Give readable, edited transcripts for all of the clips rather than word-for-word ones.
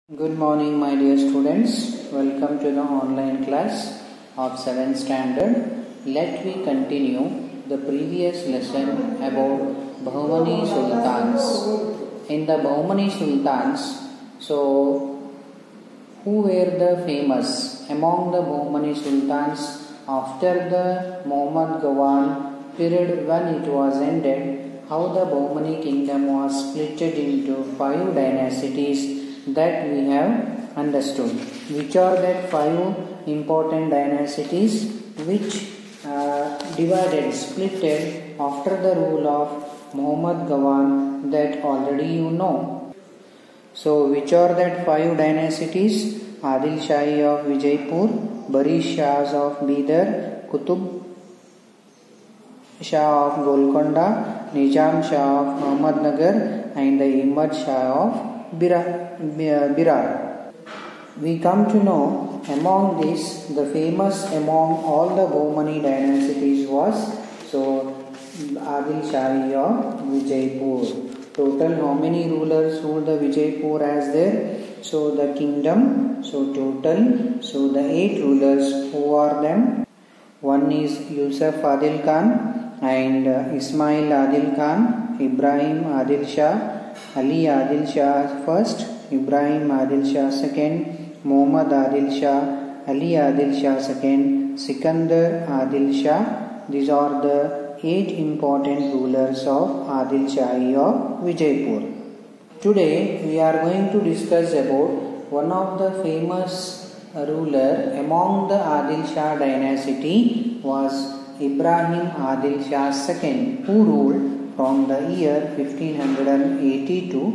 Good morning, my dear students. Welcome to the online class of 7th standard. Let me continue the previous lesson about Bahamani Sultans. In the Bahamani Sultans, who were the famous among the Bahamani Sultans after the Muhammad Gawan period when it was ended? How the Bahamani kingdom was split into 5 dynasties that we have understood. Which are that 5 important dynasties which splitted after the rule of Muhammad Gawan, that already you know. So which are that 5 dynasties? Adil Shahi of Vijaypur, Bari Shahs of Bidar, Qutub Shah of Golconda, Nizam Shah of Ahmednagar, and the Imad Shah of Birar. We come to know among this, the famous among all the Bahamani dynasties was Adil Shahi of Vijaypur. Total how many rulers ruled the Vijaypur as there? The kingdom, the 8 rulers, who are them? One is Yusuf Adil Khan and Ismail Adil Khan, Ibrahim Adil Shah, Ali Adil Shah first, Ibrahim Adil Shah second, Muhammad Adil Shah, Ali Adil Shah second, Sikandar Adil Shah. These are the 8 important rulers of Adil Shahi of Vijaypur. Today we are going to discuss about one of the famous ruler among the Adil Shah dynasty was Ibrahim Adil Shah II, who ruled from the year 1580 to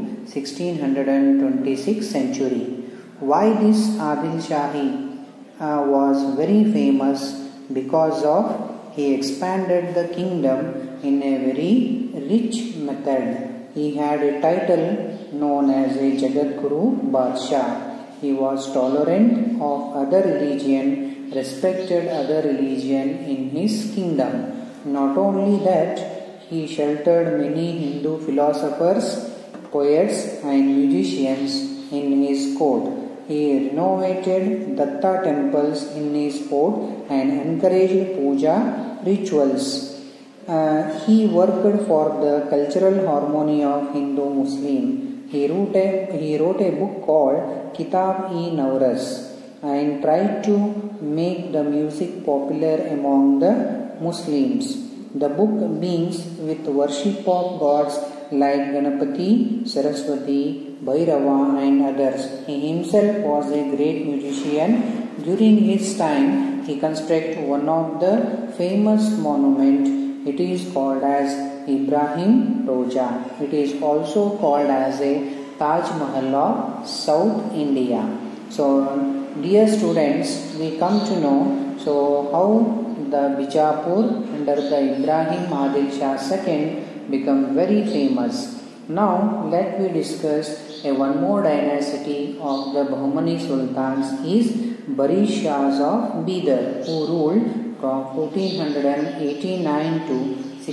1626 century. Why this Adil Shahi was very famous? Because of he expanded the kingdom in a very rich method. He had a title known as a Jagat Guru Badshah. He was tolerant of other religion, respected other religion in his kingdom. Not only that, he sheltered many Hindu philosophers, poets and musicians in his court. He renovated Datta temples in his court and encouraged puja rituals. He worked for the cultural harmony of Hindu-Muslim. He wrote a book called Kitab-e-Nawraz and tried to make the music popular among the Muslims. The book begins with worship of gods like Ganapati, Saraswati, Bhairava and others. He himself was a great musician. During his time, he constructed one of the famous monuments. It is called as Ibrahim Roja. It is also called as a Taj Mahal of South India. So, dear students, we come to know how the Bijapur under the Ibrahim Adil Shah II become very famous. Now let me discuss one more dynasty of the Bahamani Sultans is Bari Shahs of Bidar, who ruled from 1489 to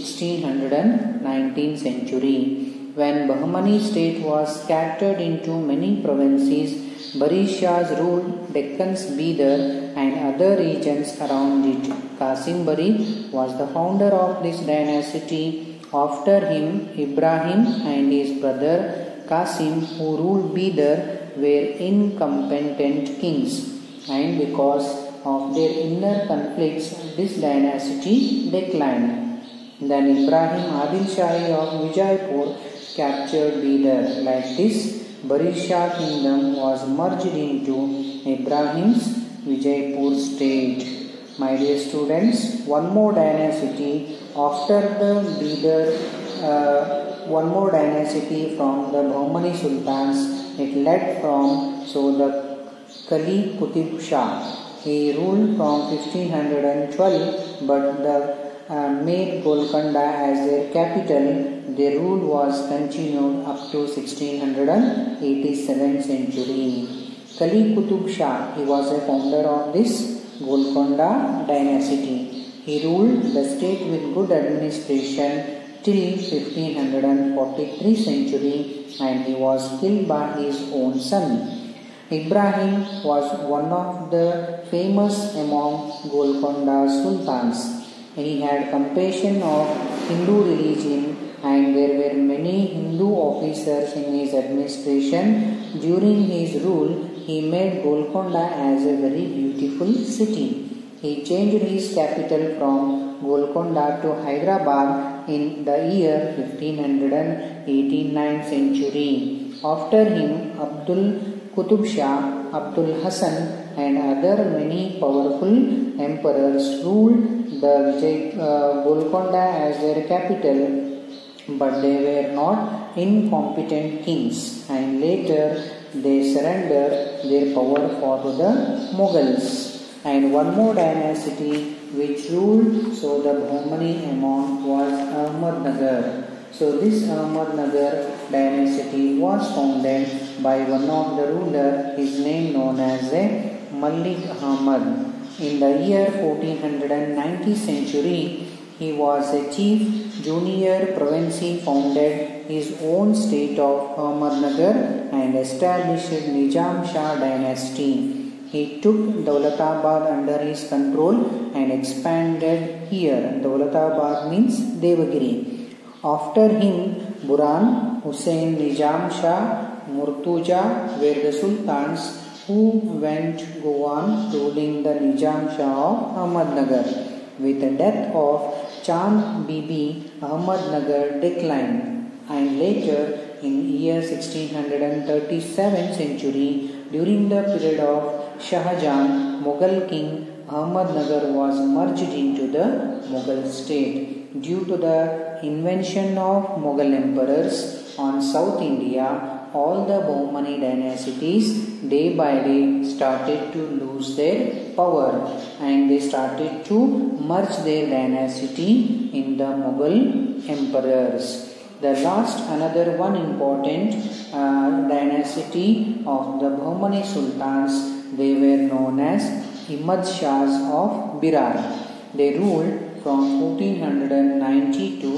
1619 century. When Bahamani state was scattered into many provinces, Bari Shahs ruled Deccan's Bidar and other regions around it. Qasim Bari was the founder of this dynasty. After him, Ibrahim and his brother Qasim, who ruled Bidar, were incompetent kings, and because of their inner conflicts, this dynasty declined. Then Ibrahim Adil Shahi of Vijaypur captured Bidar. Like this, Bari Shah kingdom was merged into Ibrahim's Vijaypur state. My dear students, one more dynasty after the Bidar, one more dynasty from the Bahamani Sultans. It led from the Kali Qutub Shah. He ruled from 1512, but made Golconda as their capital. Their rule was continued up to 1687 century. Kali Qutub Shah, he was a founder of this Golconda dynasty. He ruled the state with good administration till 1543 century, and he was killed by his own son. Ibrahim was one of the famous among Golconda sultans. He had compassion of Hindu religion, and there were many Hindu officers in his administration. During his rule, he made Golconda as a very beautiful city. He changed his capital from Golconda to Hyderabad in the year 1589 century. After him, Abdul Qutub Shah, Abdul Hassan and other many powerful emperors ruled the Golconda as their capital, but they were not incompetent kings, and later they surrendered their power for the Mughals. And one more dynasty which ruled so the Bahamani among was Ahmadnagar. So this Ahmadnagar dynasty was founded by one of the ruler, his name known as Malik Ahmad. In the year 1490 century, he was a chief junior province, founded his own state of Ahmadnagar and established Nizam Shah dynasty. He took Daulatabad under his control and expanded here. Daulatabad means Devagiri. After him, Burhan, Hussain, Nizam Shah, Murtuza were the sultans who went go on ruling the Nizam Shah of Ahmadnagar. With the death of Chand Bibi, Ahmadnagar declined, and later in year 1637 century, during the period of Shahjahan, Mughal king, Ahmadnagar was merged into the Mughal state. Due to the invention of Mughal emperors on South India, all the Bahamani dynasties day by day started to lose their power, and they started to merge their dynasty in the Mughal emperors. The last another one important dynasty of the Bahamani sultans, they were known as Imad Shahs of Berar. They ruled from 1490 to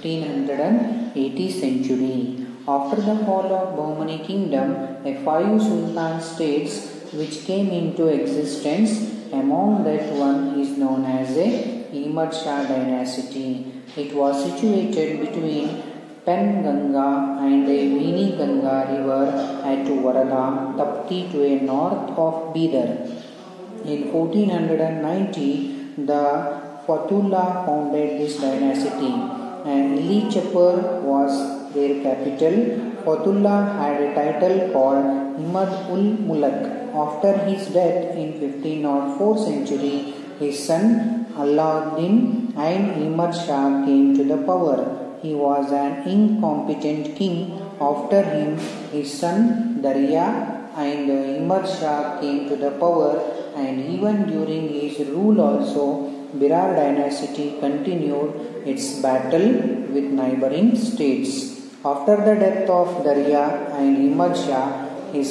1580 century. After the fall of Bahamani kingdom, a 5 sultan states which came into existence. Among that one is known as a Imad Shah dynasty. It was situated between Penganga and the Vini Ganga river at Varada, Tapti to a north of Bidar. In 1490, the Fatullah founded this dynasty, and Ilichapur was their capital. Fatullah had a title called Imad ul Mulak. After his death in 1504 century, his son Alauddin and Imad Shah came to the power. He was an incompetent king. After him, his son Darya and Imad Shah came to the power, and even during his rule also, Berar dynasty continued its battle with neighboring states. After the death of Darya and Imad Shah, his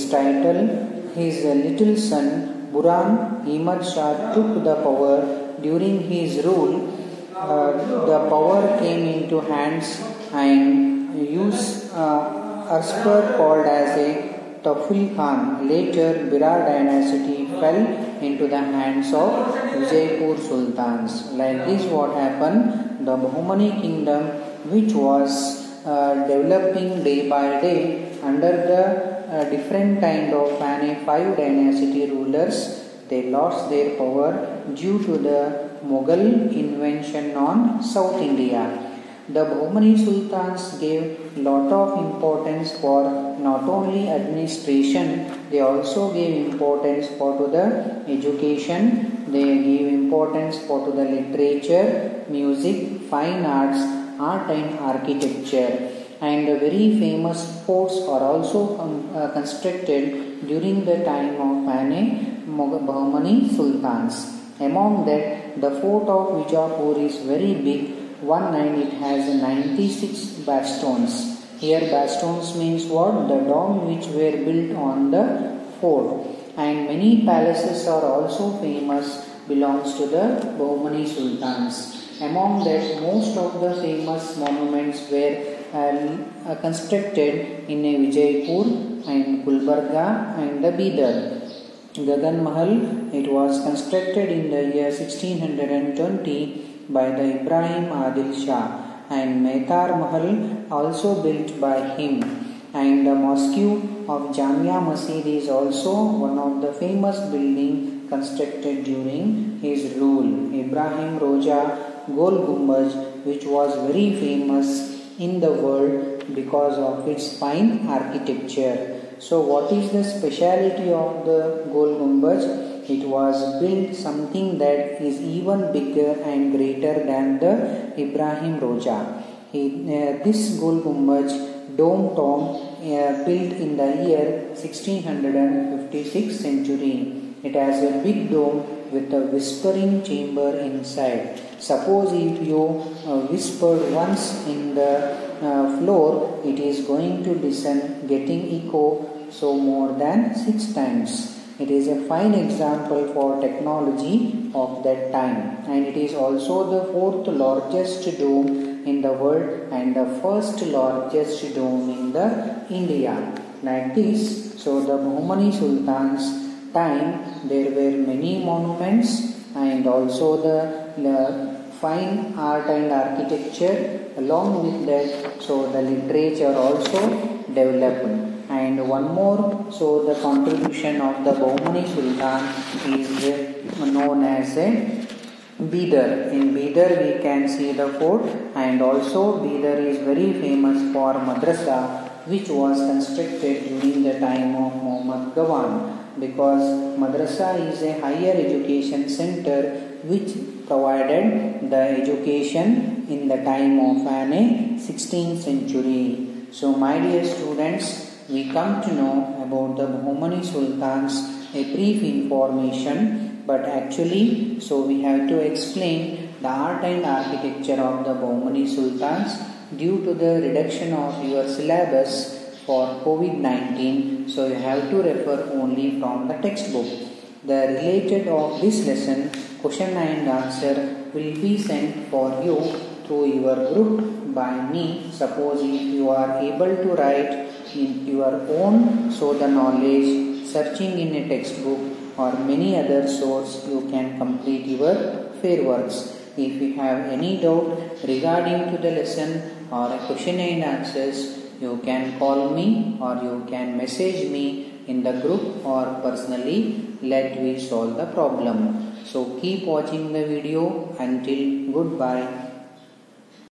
little son Burhan Imad Shah took the power. During his rule, the power came into hands and used Aspar called as a Taful Khan. Later, Berar dynasty fell into the hands of Vijaipur sultans. Like this, what happened? The Bahamani kingdom, which was developing day by day under the different kind of 5 dynasty rulers, they lost their power due to the Mughal invention on South India. The Bahamani sultans gave lot of importance for not only administration, they also gave importance for to the education, they gave importance for to the literature, music, fine arts, art and architecture. And very famous forts are also constructed during the time of Bahamani sultans. Among that, the fort of Vijapur is very big one, and it has 96 bastions. Here bastions means what? The dome which were built on the fort. And many palaces are also famous, belongs to the Bahamani sultans. Among that, most of the famous monuments were constructed in a Vijaypur and Gulbarga and the Bidar. Gagan Mahal, it was constructed in the year 1620 by the Ibrahim Adil Shah, and Mehtar Mahal also built by him. And the mosque of Jamia Masjid is also one of the famous buildings constructed during his rule. Ibrahim Roja Gol Gumbaj, which was very famous in the world because of its fine architecture. So what is the speciality of the Gol Gumbaj? It was built something that is even bigger and greater than the Ibrahim Roja. This Gol Gumbaj dome tomb built in the year 1656 century. It has a big dome with a whispering chamber inside. Suppose if you whisper once in the floor, it is going to listen, getting echo, so more than 6 times. It is a fine example for technology of that time, and it is also the 4th largest dome in the world and the 1st largest dome in the India. Like this, so the Bahamani Sultan's time there were many monuments and also the fine art and architecture. Along with that, so the literature also developed. And one more, so the contribution of the Bahamani Sultan is known as a Bidar. In Bidar we can see the fort, and also Bidar is very famous for madrasa, which was constructed during the time of Muhammad Gawan, because madrasa is a higher education center which provided the education in the time of an 16th century. So my dear students, we come to know about the Bahamani Sultans, a brief information, but actually, so we have to explain the art and architecture of the Bahamani Sultans due to the reduction of your syllabus for COVID-19. So you have to refer only from the textbook. The related of this lesson, question and answer will be sent for you through your group by me. Suppose if you are able to write in your own, so the knowledge searching in a textbook or many other source, you can complete your fair works. If you have any doubt regarding to the lesson or a question and answers, you can call me or you can message me in the group or personally. Let we solve the problem. So keep watching the video. Until goodbye.